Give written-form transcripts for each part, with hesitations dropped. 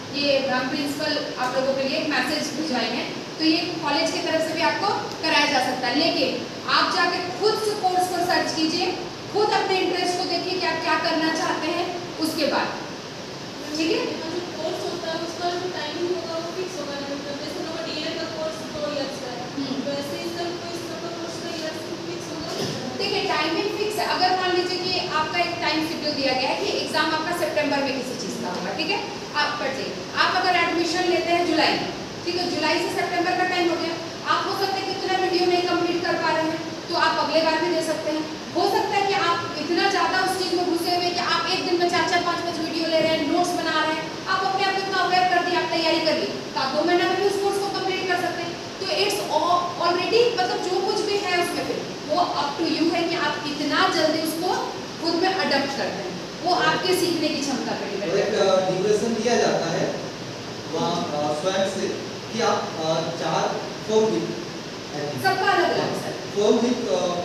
ये प्रिंसिपल आप लोगों के लिए एक मैसेज भिजवाएंगे, तो ये कॉलेज की तरफ से भी आपको कराया जा सकता है। लेकिन आप जाके खुद से कोर्स को सर्च कीजिए, खुद अपने इंटरेस्ट को देखिए कि आप क्या करना चाहते हैं, उसके बाद ठीक है। जो कोर्स होता है उसका जो टाइमिंग होगा वो फिक्स होगा, जैसे लोग डीए का कोर्स 2 इयर्स का है, वैसे इसका कोई कोर्स का ईयर फिक्स होगा। देखिए टाइमिंग फिक्स है। अगर मान लीजिए कि आपका एक टाइम शेड्यूल दिया गया है कि एग्जाम आपका सितंबर में किसी चीज़ का होगा, ठीक है, आप पढ़िए। आप अगर एडमिशन लेते हैं जुलाई, ठीक है, जुलाई से सितंबर का टाइम हो गया, आप हो सकता है कि इतना वीडियो नहीं कंप्लीट कर पा रहे हैं, तो आप अगले बार भी दे सकते हैं। हो सकता है कि आप इतना ज़्यादा उस चीज़ में घुसे हुए कि आप एक दिन में 4-4, 5-5 वीडियो ले रहे हैं, नोट्स बना रहे हैं, आप अपने आप को इतना अवेयर कर दिए, आप तैयारी कर ली, तो आप 2 महीना में भी उस कोर्स को कंप्लीट कर सकते हैं। तो इट्स ऑलरेडी मतलब जो कुछ भी है उसमें फिर वो अप टू यू है कि आप कितना जल्दी उसको खुद में अडॉप्ट करते हैं, वो आपके सीखने की क्षमता पर डिपेंड करता है। एक ड्यूरेशन दिया जाता है वहाँ स्वयं से कि आप 4 वीक सबका अलग अलग सर, 4 वीक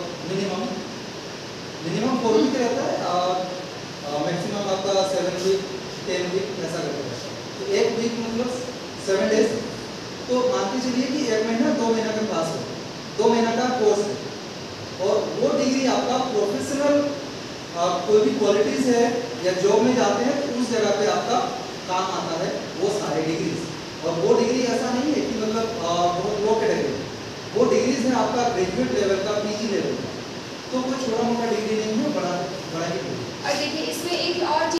मिनिमम 4 वीक रहता है, मैक्सिमम आपका 7 वीक 10 वीक ऐसा रहता है। तो 1 वीक मतलब 7 डेज, तो मान के चलिए कि 1 महीना 2 महीना का क्लास हो, 2 महीना का कोर्स है, और वो डिग्री आपका प्रोफेशनल कोई भी क्वालिटीज है या जॉब में जाते हैं तो उस जगह पे आपका काम आता है वो सारे डिग्रीज। और वो डिग्री ऐसा नहीं है कि मतलब बहुत लो कैटेगरी, वो डिग्रीज है आपका ग्रेजुएट लेवल का, पीजी लेवल का, तो कोई छोटा मोटा डिग्री नहीं है, बड़ा बड़ा ही डिग्री। और देखिए इसमें